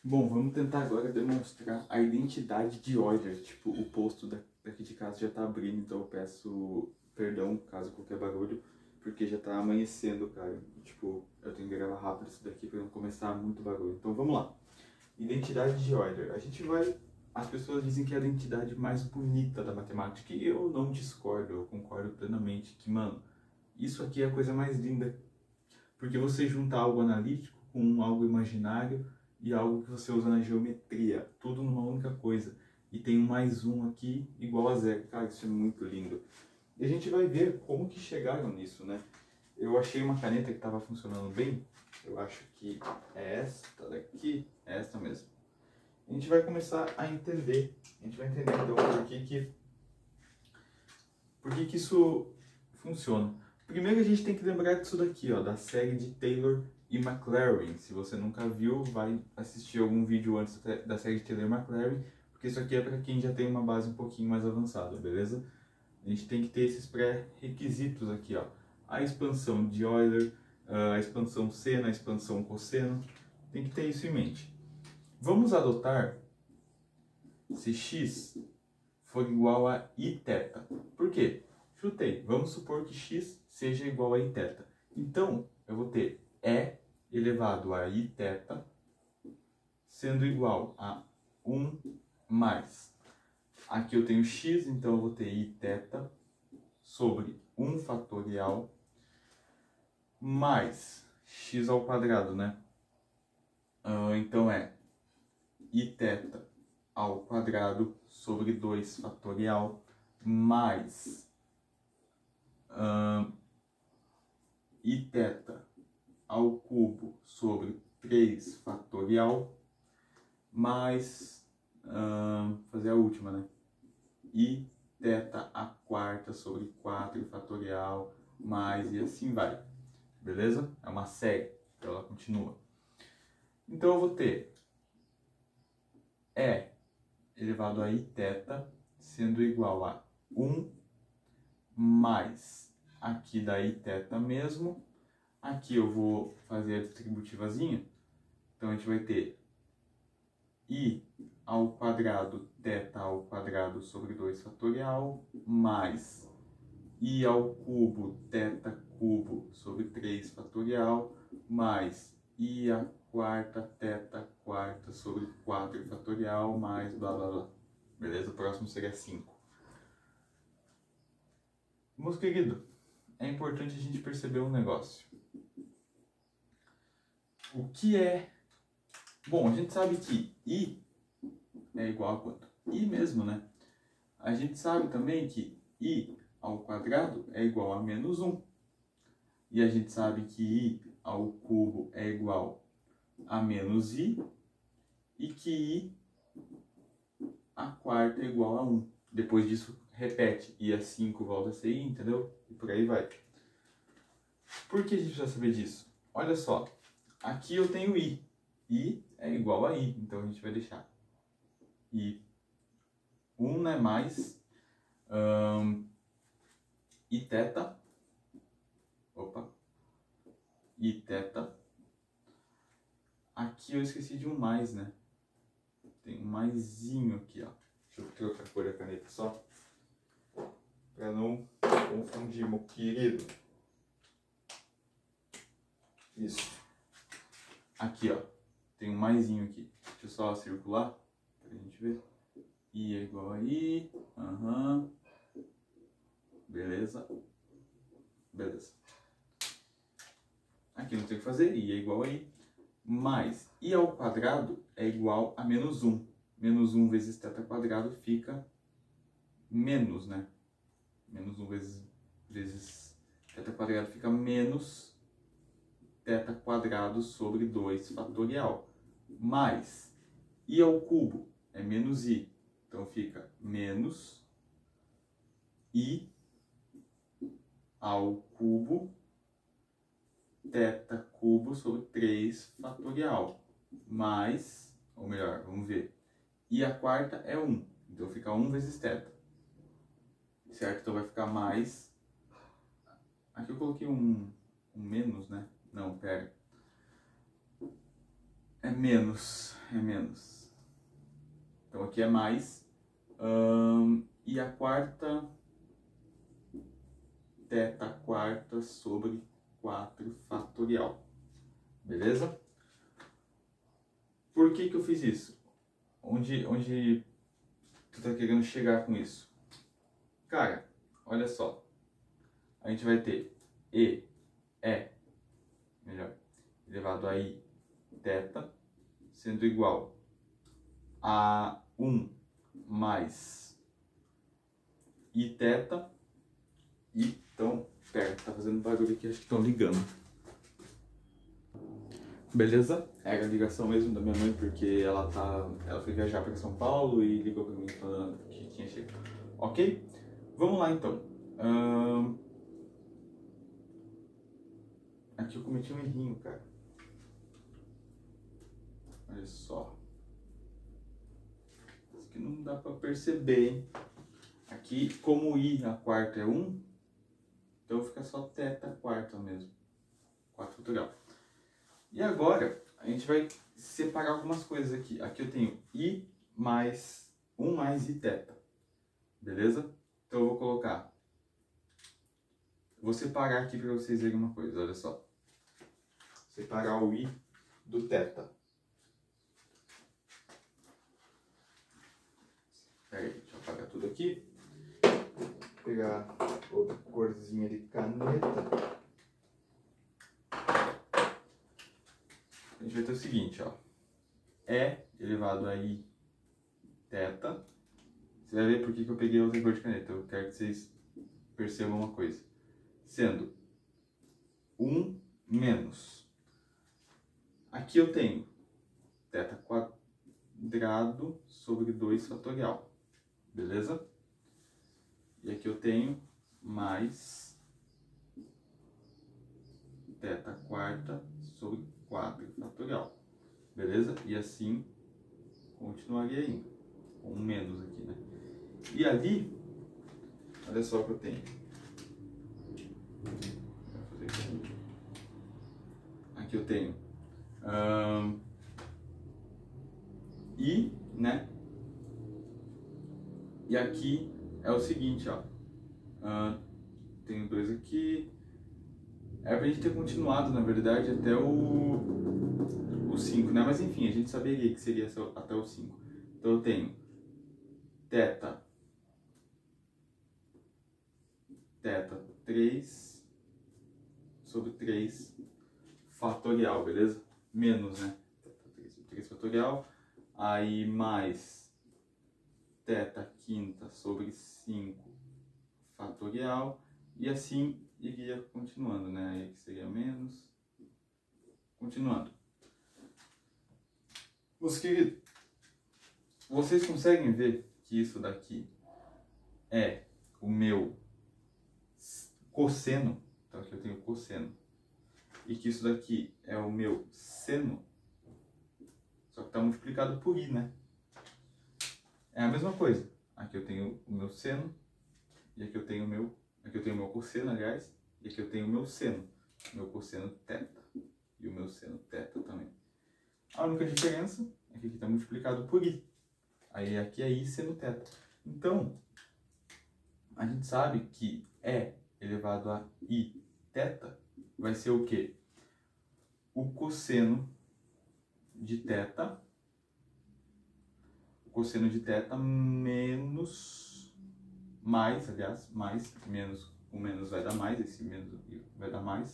Bom, vamos tentar agora demonstrar a identidade de Euler. Tipo, o posto daqui de casa já está abrindo, então eu peço perdão caso qualquer barulho, porque já está amanhecendo, cara. Tipo, eu tenho que gravar rápido isso daqui para não começar muito barulho. Então vamos lá. Identidade de Euler. A gente vai... As pessoas dizem que é a identidade mais bonita da matemática, e eu não discordo, eu concordo plenamente que, mano, isso aqui é a coisa mais linda, porque você junta algo analítico com algo imaginário e algo que você usa na geometria, tudo numa única coisa. E tem um mais um aqui igual a zero. Cara, isso é muito lindo. E a gente vai ver como que chegaram nisso, né? Eu achei uma caneta que estava funcionando bem. Eu acho que é esta daqui, é esta mesmo. A gente vai começar a entender. A gente vai entender então por que isso funciona. Primeiro a gente tem que lembrar disso daqui, ó, da série de Taylor e Maclaurin. Se você nunca viu, vai assistir algum vídeo antes da série de Taylor e Maclaurin, porque isso aqui é para quem já tem uma base um pouquinho mais avançada, beleza? A gente tem que ter esses pré-requisitos aqui, ó. A expansão de Euler, a expansão seno, a expansão cosseno. Tem que ter isso em mente. Vamos adotar se x for igual a iθ. Por quê? Chutei. Vamos supor que x seja igual a iθ. Então, eu vou ter E elevado a iθ sendo igual a 1 mais. Aqui eu tenho x, então eu vou ter iθ sobre 1 fatorial mais x ao quadrado, né? Então é iθ ao quadrado sobre 2 fatorial mais iθ ao cubo sobre 3 fatorial mais, fazer a última, né? Iθ a quarta sobre 4 fatorial mais, e assim vai. Beleza? É uma série, então ela continua. Então eu vou ter E elevado a iθ sendo igual a 1 mais aqui da iθ mesmo. Aqui eu vou fazer a distributivazinha. Então a gente vai ter I ao quadrado θ ao quadrado sobre 2 fatorial mais I ao cubo θ cubo sobre 3 fatorial mais I a quarta θ quarta sobre 4 fatorial mais blá blá blá. Beleza? O próximo seria 5. Meus queridos, é importante a gente perceber um negócio. O que é... Bom, a gente sabe que I é igual a quanto? I mesmo, né? A gente sabe também que I ao quadrado é igual a menos 1. E a gente sabe que I ao cubo é igual a menos I. E que I a quarta é igual a 1. Depois disso, repete. I a 5 volta a ser I, entendeu? E por aí vai. Por que a gente precisa saber disso? Olha só. Aqui eu tenho I. I é igual a I. Então a gente vai deixar I 1, né, mais iθ, iθ, aqui eu esqueci de um mais, né, tem um maisinho aqui, ó, deixa eu trocar a cor da caneta só, para não confundir, meu querido, isso, aqui, ó, tem um maisinho aqui, deixa eu só circular, pra gente ver, I é igual a I, beleza, beleza. Aqui não tem o que fazer, I é igual a I, mais I ao quadrado é igual a menos 1. Menos 1 vezes θ quadrado fica menos, né? Menos 1 vezes θ quadrado fica menos θ quadrado sobre 2 fatorial. Mais I ao cubo é menos I, então fica menos I ao cubo θ cubo sobre 3 fatorial, mais, ou melhor, vamos ver, I a quarta é 1, então fica 1 vezes θ, certo? Então vai ficar mais, aqui eu coloquei um menos, né? Não, pera, é menos, é menos. Então aqui é mais. E a quarta, θ quarta sobre 4 fatorial. Beleza? Por que eu fiz isso? Onde tu tá querendo chegar com isso? Cara, olha só. A gente vai ter melhor, elevado a I θ, sendo igual a 1 mais I θ. E então, pera, tá fazendo barulho aqui, acho que estão ligando. Beleza? Era a ligação mesmo da minha mãe, porque ela foi viajar para São Paulo e ligou para mim falando que tinha chegado. Ok? Vamos lá então. Aqui eu cometi um errinho, cara. Olha só. Isso aqui não dá para perceber, hein? Aqui, como I a quarta é 1, então fica só θ quarta mesmo. 4 fatorial. E agora, a gente vai separar algumas coisas aqui. Aqui eu tenho I mais 1 mais I θ. Beleza? Então eu vou colocar. Vou separar aqui para vocês verem uma coisa, olha só. Separar o I do θ. Pera aí, deixa eu apagar tudo aqui. Vou pegar outra corzinha de caneta. A gente vai ter o seguinte, ó. E elevado a I θ. Você vai ver por que eu peguei outra cor de caneta. Eu quero que vocês percebam uma coisa. Sendo 1 menos. Aqui eu tenho θ quadrado sobre 2 fatorial. Beleza? E aqui eu tenho mais θ quarta sobre 4 fatorial. Beleza? E assim continuaria indo. Com um menos aqui, né? E ali, olha só o que eu tenho. Vou fazer aqui. Aqui eu tenho I, né? E aqui é o seguinte, ó. Tenho 2 aqui. É pra gente ter continuado, na verdade, até o 5, né? Mas enfim, a gente saberia que seria até o 5. Então eu tenho θ 3 sobre 3 fatorial, beleza? Menos, né? θ 3 sobre 3 fatorial. Aí mais θ quinta sobre 5 fatorial. E assim iria continuando, né? Aí aqui seria menos. Continuando. Meus queridos, vocês conseguem ver que isso daqui é o meu cosseno? Então aqui eu tenho cosseno. E que isso daqui é o meu seno. Só que está multiplicado por I, né? É a mesma coisa. Aqui eu tenho o meu seno. E aqui eu tenho o meu... Aqui eu tenho o meu cosseno, aliás. E aqui eu tenho o meu seno. Meu cosseno θ. E o meu seno θ também. A única diferença é que aqui está multiplicado por I. Aí aqui é I seno θ. Então, a gente sabe que E elevado a I θ vai ser o quê? O cosseno de θ. O cosseno de θ menos... Mais, aliás, mais, menos, o menos vai dar mais, esse menos vai dar mais.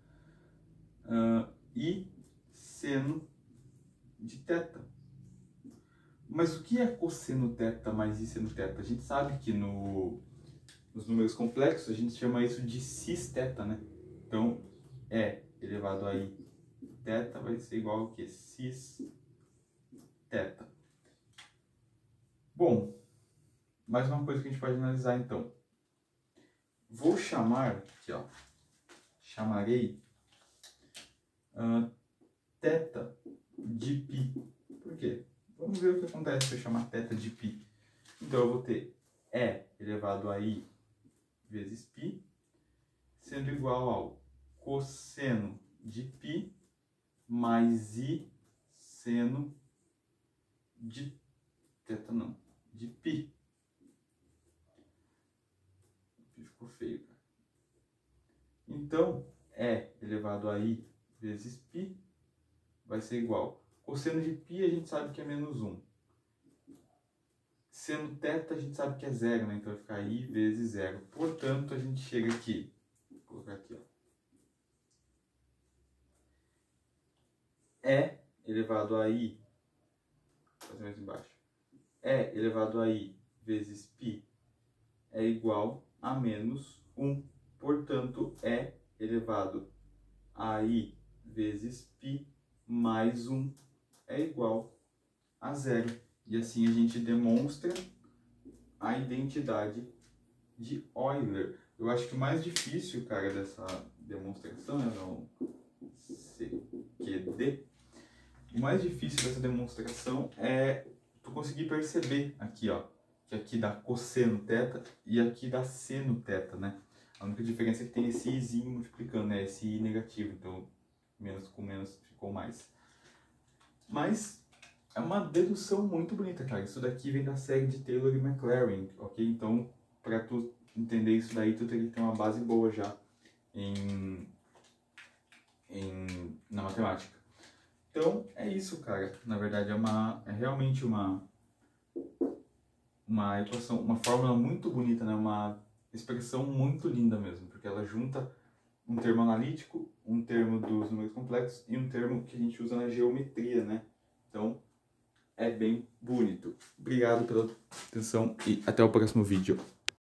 E seno de θ. Mas o que é cosseno θ mais I seno θ? A gente sabe que nos números complexos a gente chama isso de cis θ, né? Então, E elevado a I θ vai ser igual ao que? Cis θ. Bom, mais uma coisa que a gente pode analisar então. Vou chamar aqui, ó. Chamarei θ de π. Por quê? Vamos ver o que acontece se eu chamar θ de π. Então eu vou ter E elevado a I vezes π, sendo igual ao cosseno de π mais I seno de teta não, de π. Ficou feio, cara. Então, E elevado a I vezes π vai ser igual. Cosseno de π a gente sabe que é menos 1. Seno θ a gente sabe que é 0, né? Então vai ficar I vezes 0. Portanto, a gente chega aqui. Vou colocar aqui, ó. E elevado a I, vou fazer mais embaixo. E elevado a I vezes π é igual a menos 1. Portanto, E elevado a I vezes π mais 1 é igual a 0. E assim a gente demonstra a identidade de Euler. Eu acho que o mais difícil, cara, dessa demonstração é no CQD. O mais difícil dessa demonstração é tu conseguir perceber aqui, ó, que aqui dá cosseno θ e aqui dá seno θ, né? A única diferença é que tem esse izinho multiplicando, né? Esse i negativo, então menos com menos ficou mais. Mas é uma dedução muito bonita, cara. Isso daqui vem da série de Taylor e Maclaurin, ok? Então, para tu entender isso daí, tu teria que ter uma base boa já na matemática. Então, é isso, cara. Na verdade, é realmente uma equação, uma fórmula muito bonita, né? Uma expressão muito linda mesmo, porque ela junta um termo analítico, um termo dos números complexos e um termo que a gente usa na geometria, né? Então, é bem bonito. Obrigado pela atenção e até o próximo vídeo.